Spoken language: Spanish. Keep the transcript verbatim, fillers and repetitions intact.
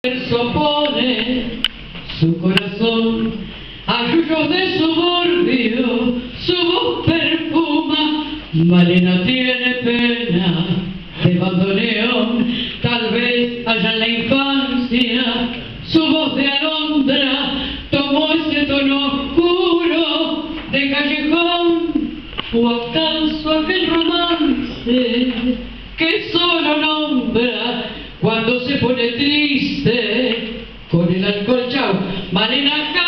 Pone su corazón a yuyos de suburbio, su voz perfuma. Malena tiene pena de bandoneón, tal vez allá en la infancia su voz de alondra tomó ese tono oscuro de callejón. ¿O acaso aquel romance que solo nombra cuando se pone triste con el alcohol? Chao, Malena.